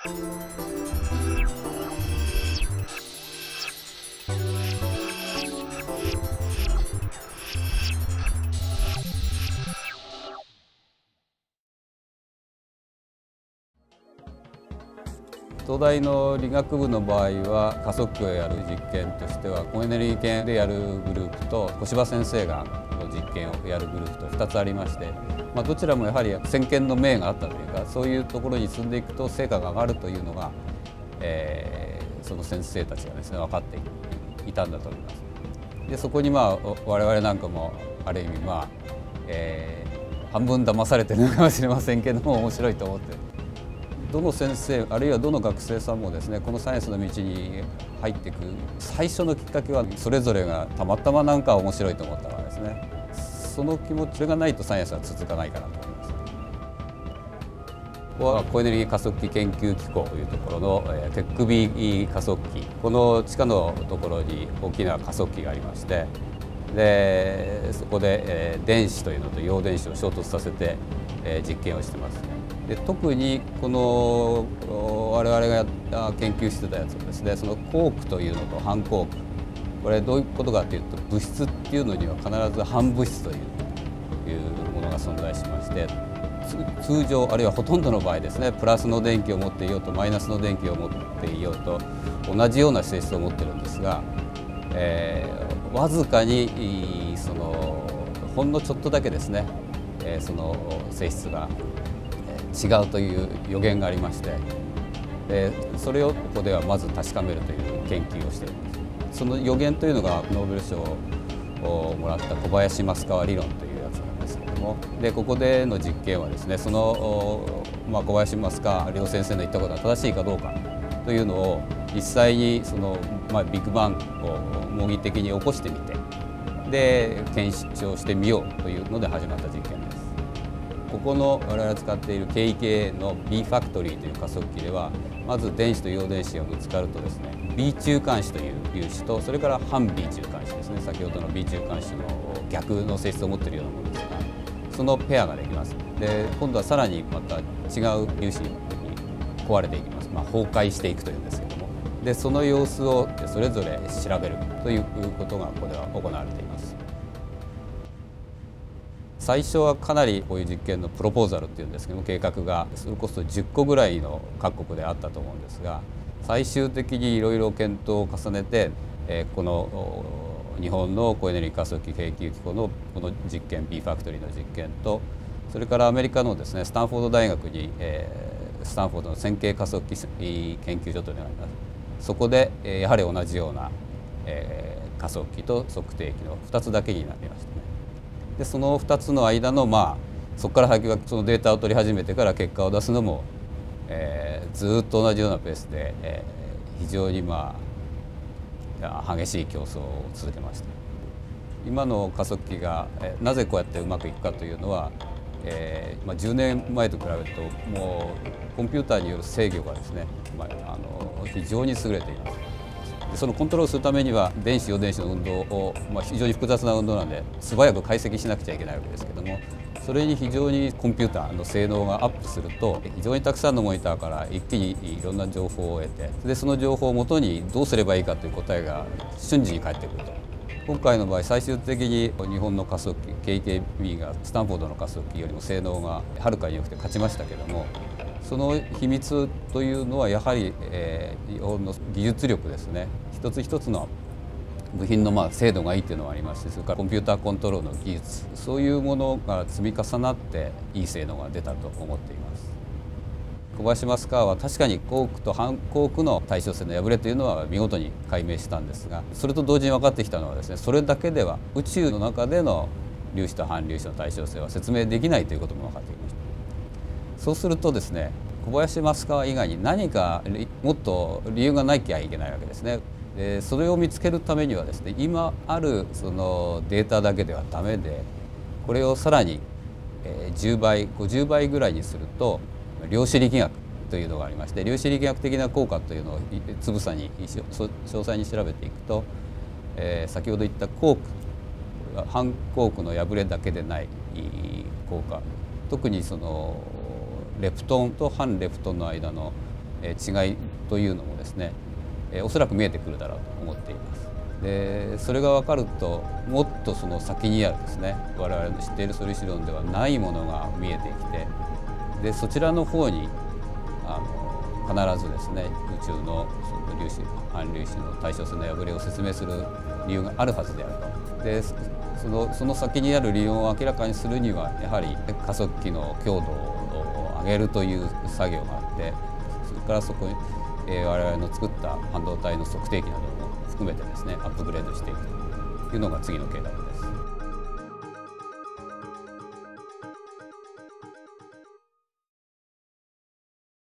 東大の理学部の場合は加速器をやる実験としては高エネルギー系でやるグループと小柴先生が実験をやるグループと2つありまして、どちらもやはり先見の明があったというか、そういうところに進んでいくと成果が上がるというのが、その先生たちがですね分かっていたんだと思います。でそこに我々なんかもある意味半分騙されてるのかもしれませんけども、面白いと思ってる。どの先生あるいはどの学生さんもですねこのサイエンスの道に入っていく最初のきっかけはそれぞれがたまたまなんか面白いと思ったからですね。その気持ちがないとサイエンスは続かないかなと思います。ここは高エネルギー加速器研究機構というところのテックビー加速器、この地下のところに大きな加速器がありまして、でそこで電子というのと陽電子を衝突させて実験をしてます。で特にこの我々が研究してたやつはですね、そのコークというのと反コーク、これどういうことかというと、物質っていうのには必ず反物質というものが存在しまして、通常あるいはほとんどの場合ですね、プラスの電気を持っていようとマイナスの電気を持っていようと同じような性質を持ってるんですが、わずかにほんのちょっとだけですね、その性質が違うという予言がありまして、それをここではまず確かめるという研究をしています。その予言というのがノーベル賞をもらった小林益川理論というやつなんですけども、でここでの実験はですね、その、小林益川理論先生の言ったことが正しいかどうかというのを実際にビッグバンを模擬的に起こしてみて、で検証してみようというので始まった実験です。ここの我々が使っている KEK の B ファクトリーという加速器では、まず電子と陽電子がぶつかるとですね、B 中間子という粒子と、それから反 B 中間子ですね、先ほどの B 中間子の逆の性質を持っているようなものですが、そのペアができます。で今度はさらにまた違う粒子に壊れていきます。崩壊していくというんですけども、でその様子をそれぞれ調べるということがここでは行われています。最初はかなりこういう実験のプロポーザルっていうんですけども、計画がそれこそ10個ぐらいの各国であったと思うんですが、最終的にいろいろ検討を重ねて、この日本の高エネルギー加速器研究機構のこの実験 B ファクトリーの実験と、それからアメリカのですねスタンフォード大学に、スタンフォードの線形加速器研究所というのがあります。そこでやはり同じような加速器と測定器の2つだけになりましたね。でその2つの間のそこから先はそのデータを取り始めてから結果を出すのも、ずっと同じようなペースで、非常に激しい競争を続けました。今の加速器がなぜこうやってうまくいくかというのは、10年前と比べるともうコンピューターによる制御がですね、非常に優れています。そのコントロールするためには電子陽電子の運動を、非常に複雑な運動なので素早く解析しなくちゃいけないわけですけども、それに非常にコンピューターの性能がアップすると、非常にたくさんのモニターから一気にいろんな情報を得て、でその情報をもとにどうすればいいかという答えが瞬時に返ってくると。今回の場合最終的に日本の加速器 KKB がスタンフォードの加速器よりも性能がはるかに良くて勝ちましたけども、その秘密というのはやはり日本の技術力ですね。一つ一つの部品の精度がいいというのがありますし、それからコンピューターコントロールの技術、そういうものが積み重なっていい性能が出たと思っています。小林益川は確かにコークと反コークの対称性の破れというのは見事に解明したんですが、それと同時に分かってきたのはですね、それだけでは宇宙の中での粒子と反粒子の対称性は説明できないということも分かってきました。そうするとですね、小林益川以外に何かもっと理由がなきゃいけないわけですね。それを見つけるためにはですね、今あるそのデータだけではダメで、これをさらに10倍50倍ぐらいにすると量子力学というのがありまして、量子力学的な効果というのをつぶさに詳細に調べていくと、先ほど言ったコーク反コークの破れだけでない効果、特にそのレプトンと反レプトンの間の違いというのもですね、おそらく見えてくるだろうと思っています。でそれが分かると、もっとその先にあるですね、我々の知っている素粒子論ではないものが見えてきて、でそちらの方に必ずですね、宇宙のその粒子反粒子の対称性の破れを説明する理由があるはずであると。でその先にある理論を明らかにするには、やはり加速器の強度を上げるという作業があって、それからそこに、我々の作った半導体の測定器なども含めてですね、アップグレードしていくというのが次の計画です。